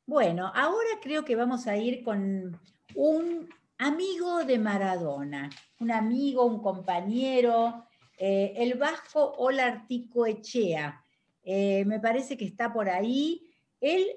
Bueno, ahora creo que vamos a ir con un amigo de Maradona, un amigo, un compañero, el vasco Olarticoechea. Me parece que está por ahí. Él,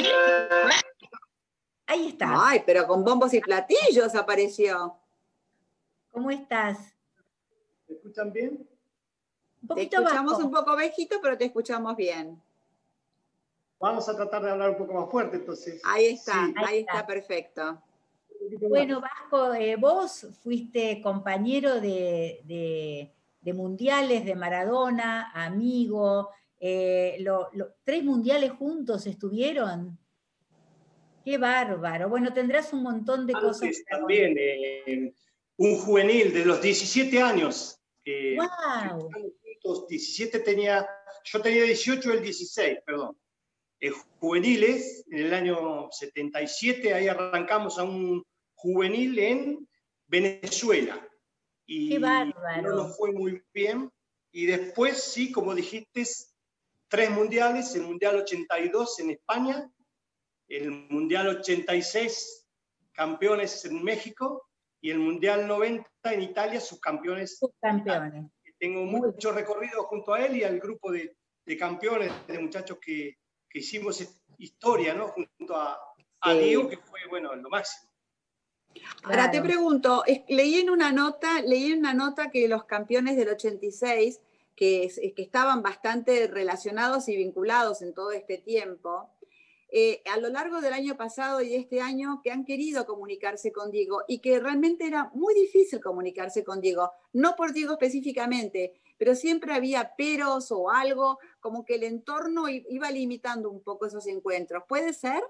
ahí está. Ay, pero con bombos y platillos apareció. ¿Cómo estás? ¿Me escuchan bien? Un Te poquito escuchamos bajo. un poco bajito, pero te escuchamos bien. Vamos a tratar de hablar un poco más fuerte, entonces. Ahí está, Sí. ahí está perfecto. Bueno, Vasco, vos fuiste compañero de mundiales de Maradona, amigo. 3 mundiales juntos estuvieron. Qué bárbaro. Bueno, tendrás un montón de cosas Antes para contar. también, un juvenil de los 17 años. ¡Wow! Juntos, 17 tenía, yo tenía 18, él 16, perdón. Juveniles, en el año 77, ahí arrancamos a un juvenil en Venezuela. Y ¡Qué no bárbaro! nos fue muy bien. Y después, sí, como dijiste, 3 mundiales, el Mundial 82 en España, el Mundial 86, campeones en México, y el Mundial 90 en Italia, subcampeones. Subcampeones. Tengo mucho recorrido junto a él y al grupo de campeones, de muchachos que hicimos historia, ¿no? Junto a Diego, que fue, bueno, lo máximo. Ahora Claro. te pregunto, leí en una nota que los campeones del 86, que estaban bastante relacionados y vinculados en todo este tiempo, a lo largo del año pasado y este año, que han querido comunicarse con Diego y que realmente era muy difícil comunicarse con Diego, no por Diego específicamente, pero siempre había peros o algo, como que el entorno iba limitando un poco esos encuentros. ¿Puede ser?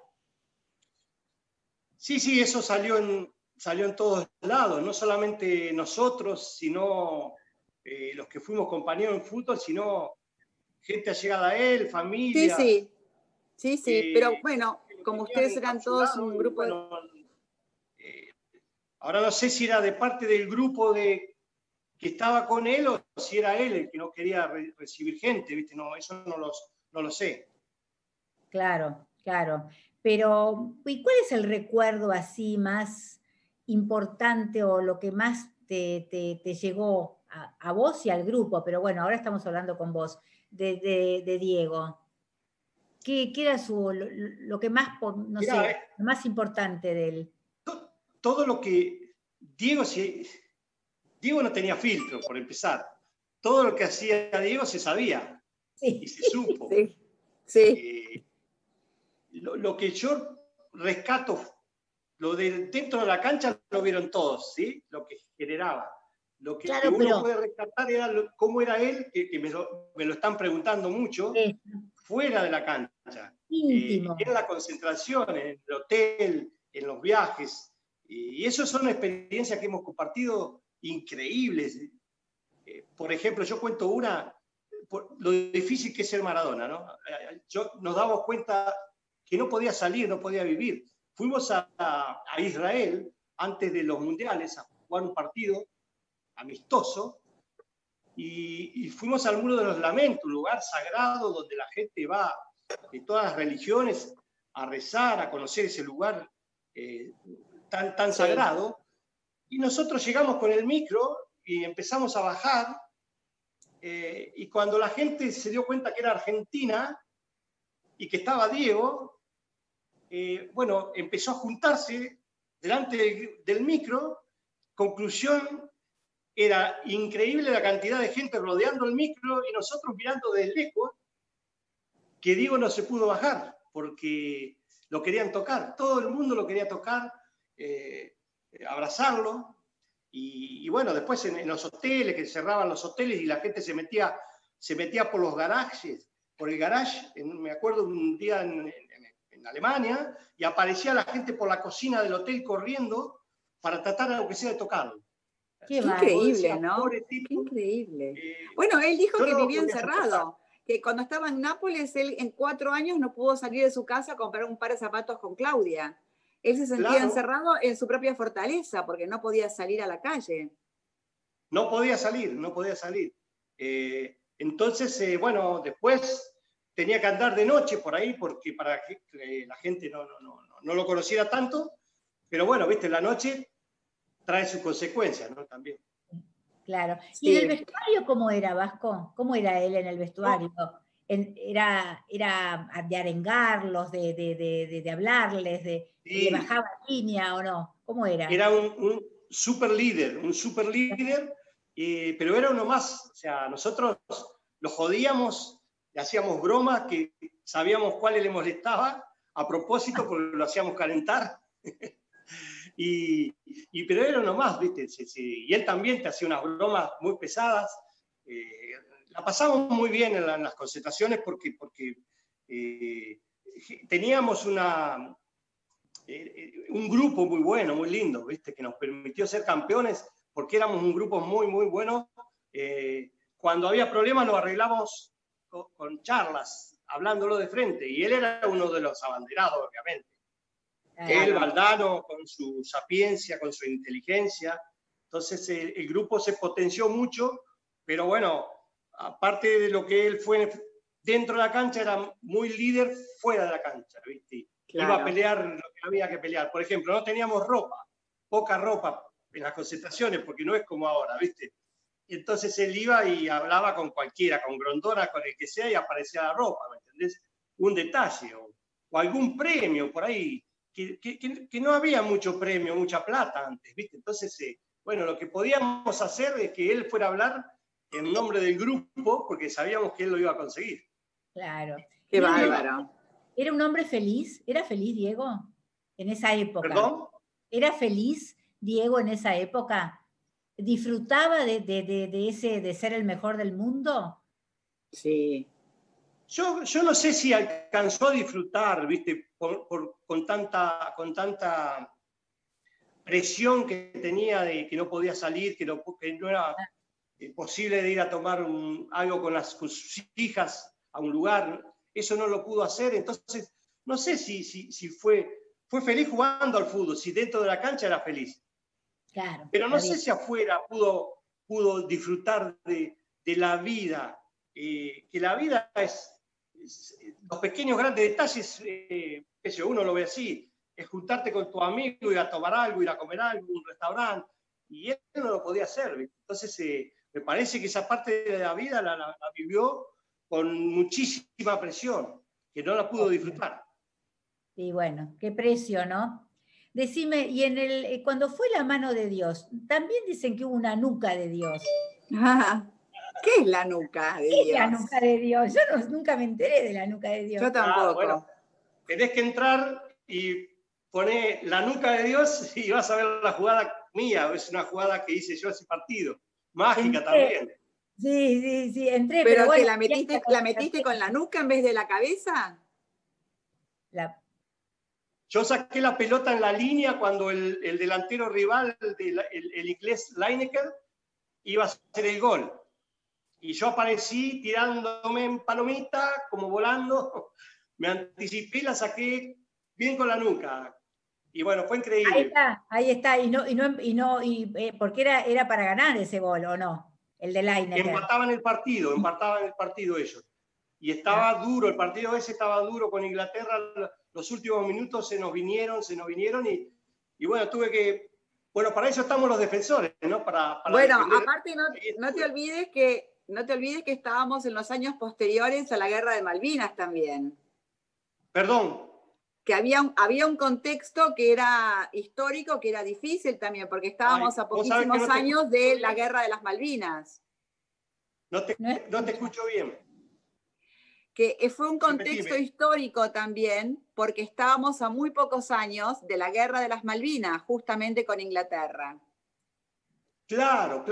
Sí, eso salió en todos lados, no solamente nosotros, sino los que fuimos compañeros en fútbol, sino gente allegada a él, familias. Sí, pero bueno, como ustedes eran todos un grupo de... Ahora no sé si era de parte del grupo que estaba con él o si era él el que no quería recibir gente, ¿viste? No, eso no lo sé. Claro, claro. Pero, ¿y cuál es el recuerdo así más importante o lo que más te llegó a vos y al grupo? Pero bueno, ahora estamos hablando con vos, de Diego. ¿Qué era lo que más, no Mirá, sé, lo más importante de él? todo lo que Diego no tenía filtro, por empezar. Todo lo que hacía Diego se sabía y se supo. Sí. Lo que yo rescato, lo de dentro de la cancha lo vieron todos, ¿sí? Lo que generaba. Lo que Claro, uno pero puede rescatar era cómo era él, que me lo están preguntando mucho, fuera de la cancha. íntimo. En la concentración, en el hotel, en los viajes. Y eso son experiencias que hemos compartido increíbles. Por ejemplo, yo cuento una, lo difícil que es ser Maradona, ¿no? Nos damos cuenta que no podía salir, no podía vivir. Fuimos a Israel antes de los mundiales a jugar un partido amistoso y fuimos al Muro de los Lamentos, un lugar sagrado donde la gente va de todas las religiones a rezar, a conocer ese lugar tan sagrado. Y nosotros llegamos con el micro y empezamos a bajar y cuando la gente se dio cuenta que era Argentina y que estaba Diego, bueno, empezó a juntarse delante del micro. Conclusión, era increíble la cantidad de gente rodeando el micro y nosotros mirando desde lejos, que Diego no se pudo bajar porque lo querían tocar, todo el mundo lo quería tocar, abrazarlo. Y bueno, después en los hoteles, que cerraban los hoteles y la gente se metía por los garajes, por el garage. Me acuerdo un día en Alemania, y aparecía la gente por la cocina del hotel corriendo para tratar, aunque sea, de tocarlo. Qué increíble, decías, ¿no? tipo, Qué increíble. Bueno, él dijo que no vivía encerrado, que cuando estaba en Nápoles, él en 4 años no pudo salir de su casa a comprar un par de zapatos con Claudia. Él se sentía encerrado en su propia fortaleza porque no podía salir a la calle. No podía salir. Entonces, bueno, después tenía que andar de noche por ahí porque para que la gente no lo conociera tanto, pero bueno, viste, la noche trae sus consecuencias, ¿no? También. Claro. Sí. ¿Y en el vestuario cómo era, Vasco? ¿Cómo era él en el vestuario? ¿Era de arengarlos, de hablarles, Sí. le bajaba línea o no? ¿Cómo era? Era un super líder, pero era uno más. O sea, nosotros lo jodíamos, le hacíamos bromas que sabíamos cuál le molestaba a propósito porque lo hacíamos calentar. Pero era uno más, ¿viste? Y él también te hacía unas bromas muy pesadas. La pasamos muy bien en las concentraciones porque teníamos un grupo muy bueno, muy lindo, ¿viste? Que nos permitió ser campeones porque éramos un grupo muy, muy bueno. Cuando había problemas lo arreglamos con charlas, hablándolo de frente. Y él era uno de los abanderados, obviamente. Claro. Él, Valdano, con su sapiencia, con su inteligencia. Entonces el grupo se potenció mucho, pero bueno, aparte de lo que él fue dentro de la cancha, era muy líder fuera de la cancha, ¿viste? Claro. Iba a pelear lo que había que pelear. Por ejemplo, no teníamos ropa, poca ropa en las concentraciones, porque no es como ahora, ¿viste? Y entonces él iba y hablaba con cualquiera, con Grondona, con el que sea, y aparecía la ropa, ¿me entendés? Un detalle, o algún premio por ahí, que no había mucho premio, mucha plata antes, ¿viste? Entonces, bueno, lo que podíamos hacer es que él fuera a hablar en nombre del grupo, porque sabíamos que él lo iba a conseguir. Claro. Qué bárbaro. ¿Era un hombre feliz? ¿Era feliz Diego en esa época? ¿Perdón? ¿Era feliz Diego en esa época? ¿Disfrutaba de ser el mejor del mundo? Sí. Yo no sé si alcanzó a disfrutar, ¿viste? Con tanta presión que tenía de que no podía salir, que no era posible de ir a tomar algo con sus hijas a un lugar. Eso no lo pudo hacer. Entonces, no sé si fue feliz jugando al fútbol, si dentro de la cancha era feliz. Claro. Pero no sé si afuera pudo disfrutar de la vida. Que la vida es los pequeños grandes detalles, uno lo ve así, es juntarte con tu amigo, ir a tomar algo, ir a comer algo, un restaurante, y él no lo podía hacer. Entonces, me parece que esa parte de la vida la vivió con muchísima presión, que no la pudo disfrutar. Y bueno, qué precio, ¿no? Decime, y cuando fue la mano de Dios, también dicen que hubo una nuca de Dios. ¿Qué es la nuca de Dios? ¿Qué es la nuca de Dios? Yo nunca me enteré de la nuca de Dios. Yo tampoco. Bueno, tenés que entrar y poner la nuca de Dios y vas a ver la jugada mía. Es una jugada que hice yo ese partido. Mágica también. Sí, entré. ¿Pero bueno, que la metiste con la nuca en vez de la cabeza? Yo saqué la pelota en la línea cuando el delantero rival, el inglés Lineker, iba a hacer el gol. Y yo aparecí tirándome en palomita, como volando. Me anticipé y la saqué bien con la nuca. Y bueno, fue increíble. Ahí está. Porque era para ganar ese gol, ¿o no? El de Lineker. Empataban el partido ellos. Y estaba duro, el partido ese estaba duro con Inglaterra. Los últimos minutos se nos vinieron y bueno, bueno, para eso estamos los defensores, ¿no? Bueno, aparte no te olvides que estábamos en los años posteriores a la Guerra de Malvinas también. Perdón. Que había un contexto que era histórico, que era difícil también, porque estábamos a poquísimos años de la Guerra de las Malvinas. No te escucho bien. Que fue un contexto histórico también, porque estábamos a muy pocos años de la Guerra de las Malvinas, justamente con Inglaterra. Claro.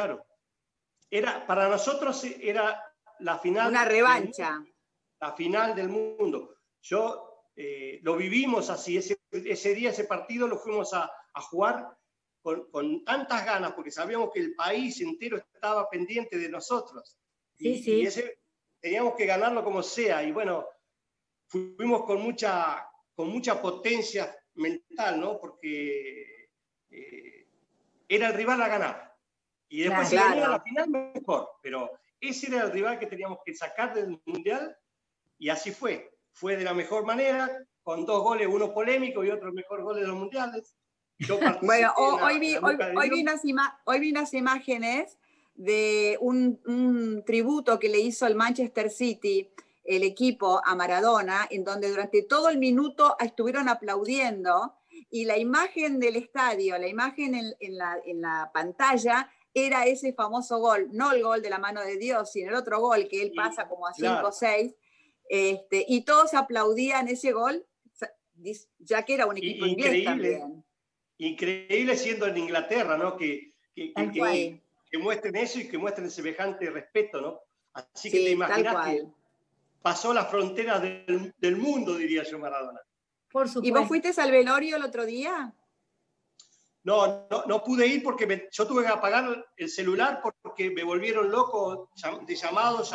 Para nosotros era la final. Una revancha. La final del mundo. Lo vivimos así, ese día, ese partido lo fuimos a jugar con tantas ganas, porque sabíamos que el país entero estaba pendiente de nosotros. Y teníamos que ganarlo como sea. Y bueno, fuimos con mucha potencia mental, ¿no? Porque era el rival a ganar. Y después si venía a la final, mejor. Pero ese era el rival que teníamos que sacar del Mundial y así fue. Fue de la mejor manera, con 2 goles, uno polémico y otro el mejor gol de los mundiales. Yo Bueno, hoy en vi, la Boca de Dios. hoy vi unas imágenes de un tributo que le hizo el Manchester City, el equipo, a Maradona, en donde durante todo el minuto estuvieron aplaudiendo, y la imagen del estadio, la imagen en la pantalla, era ese famoso gol, no el gol de la mano de Dios, sino el otro gol que él pasa como a 5 o 6, y todos aplaudían ese gol, ya que era un equipo inglés también. Increíble siendo en Inglaterra, ¿no? Que muestren eso y que muestren semejante respeto, ¿no? Así que te imaginas que pasó las fronteras del mundo, diría yo, Maradona. Por supuesto. ¿Y vos fuiste al velorio el otro día? No pude ir porque yo tuve que apagar el celular porque me volvieron loco de llamados,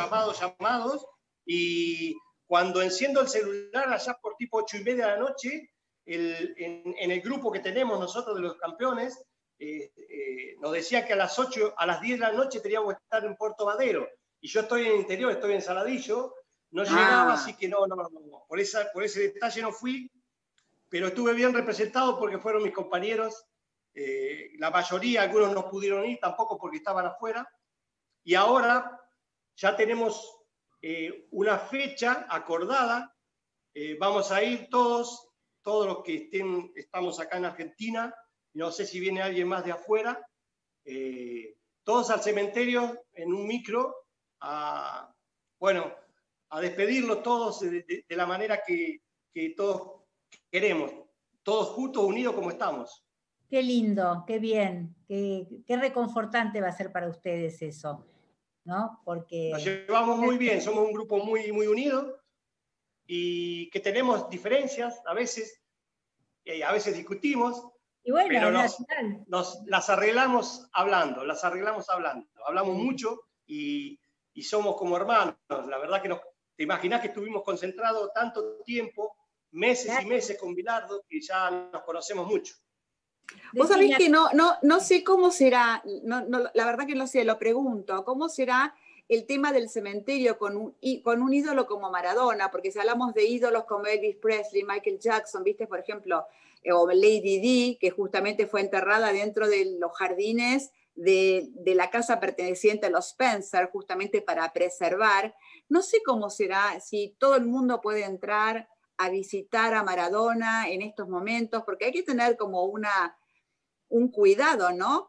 y cuando enciendo el celular allá por tipo 8:30 de la noche, en el grupo que tenemos nosotros de los campeones, nos decía que a las 10 de la noche teníamos que estar en Puerto Madero, y yo estoy en el interior, estoy en Saladillo, no llegaba, así que no, por ese detalle no fui, pero estuve bien representado porque fueron mis compañeros, la mayoría, algunos no pudieron ir tampoco porque estaban afuera, y ahora ya tenemos una fecha acordada, vamos a ir todos los que estamos acá en Argentina, no sé si viene alguien más de afuera, todos al cementerio en un micro, a despedirlos todos de la manera que todos queremos, todos juntos, unidos como estamos. Qué lindo, qué bien, qué reconfortante va a ser para ustedes eso, ¿no? Porque nos llevamos muy bien, somos un grupo muy, muy unido y que tenemos diferencias a veces discutimos, y bueno, pero las arreglamos hablando, hablamos mucho y somos como hermanos. La verdad que te imaginás que estuvimos concentrados tanto tiempo, meses y meses con Bilardo, que ya nos conocemos mucho. Vos sabés que no sé cómo será, la verdad que no sé, lo pregunto, ¿cómo será el tema del cementerio con un ídolo como Maradona? Porque si hablamos de ídolos como Elvis Presley, Michael Jackson, viste, por ejemplo, o Lady Di, que justamente fue enterrada dentro de los jardines de la casa perteneciente a los Spencer, justamente para preservar. No sé cómo será, si todo el mundo puede entrar a visitar a Maradona en estos momentos, porque hay que tener como un cuidado, ¿no?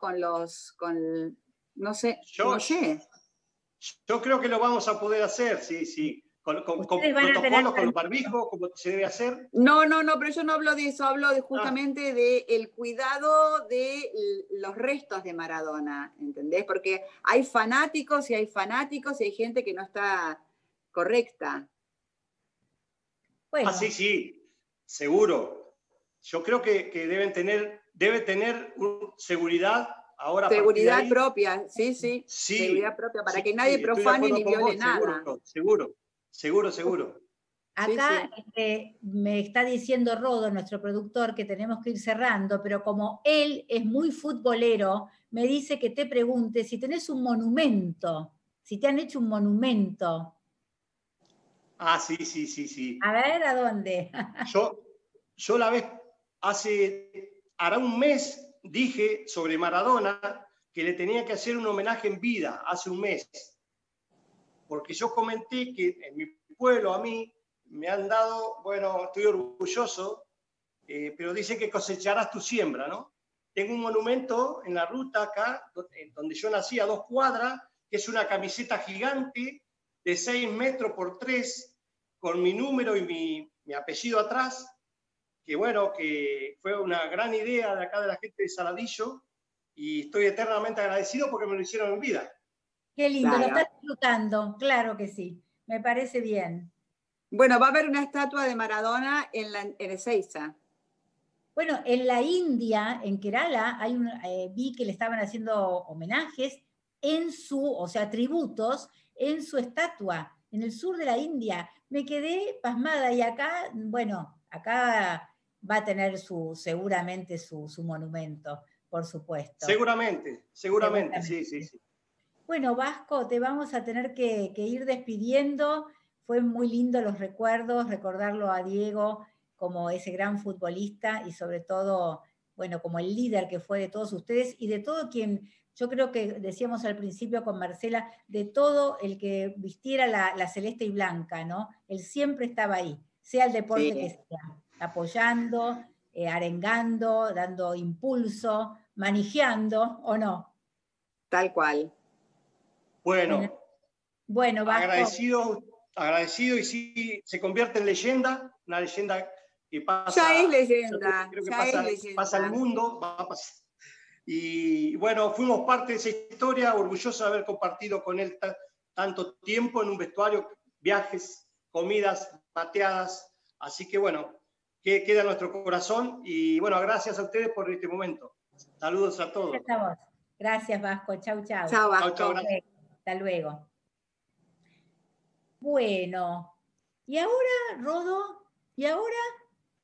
No sé. Yo creo que lo vamos a poder hacer, sí. Con protocolos, con los barbijos, como se debe hacer. No, pero yo no hablo de eso, hablo justamente del cuidado de los restos de Maradona, ¿entendés? Porque hay fanáticos y hay gente que no está correcta. Bueno. Sí, seguro. Yo creo que debe tener seguridad ahora. Seguridad propia, sí. Seguridad propia, para que nadie profane ni viole nada. Seguro. Acá me está diciendo Rodo, nuestro productor, que tenemos que ir cerrando, pero como él es muy futbolero, me dice que te pregunte si tenés un monumento, si te han hecho un monumento. Sí. A ver, ¿a dónde? Yo hará un mes dije sobre Maradona que le tenía que hacer un homenaje en vida, hace un mes. Porque yo comenté que en mi pueblo a mí me han dado, bueno, estoy orgulloso, pero dice que cosecharás tu siembra, ¿no? Tengo un monumento en la ruta acá, donde yo nací, a 2 cuadras, que es una camiseta gigante de 6 metros por 3, con mi número y mi apellido atrás, que bueno, que fue una gran idea de acá de la gente de Saladillo, y estoy eternamente agradecido porque me lo hicieron en vida. Qué lindo, claro. Lo estás disfrutando, claro que sí, me parece bien. Bueno, va a haber una estatua de Maradona en Ezeiza. Bueno, en la India, en Kerala, vi que le estaban haciendo homenajes tributos en su estatua, en el sur de la India. Me quedé pasmada y acá va a tener seguramente su monumento, por supuesto. Seguramente, sí. Bueno, Vasco, te vamos a tener que ir despidiendo. fue muy lindo los recuerdos, recordarlo a Diego como ese gran futbolista y sobre todo, bueno, como el líder que fue de todos ustedes y de todo quien, yo creo que decíamos al principio con Marcela, de todo el que vistiera la celeste y blanca, ¿no? Él siempre estaba ahí, sea el deporte que sea, apoyando, arengando, dando impulso, manejando, ¿o no? Tal cual. Bueno, bueno Vasco. agradecido y sí, se convierte en leyenda, una leyenda que pasa. Ya es leyenda, Creo que ya pasa, es leyenda. pasa el mundo, va a pasar. Y bueno, fuimos parte de esa historia, orgulloso de haber compartido con él tanto tiempo en un vestuario, viajes, comidas, pateadas. Así que bueno, que queda en nuestro corazón. Y bueno, gracias a ustedes por este momento. Saludos a todos. Gracias a vos. Gracias, Vasco. Chau, chau. Chao, Vasco. Chau, gracias. Hasta luego. Bueno, y ahora, Rodo, y ahora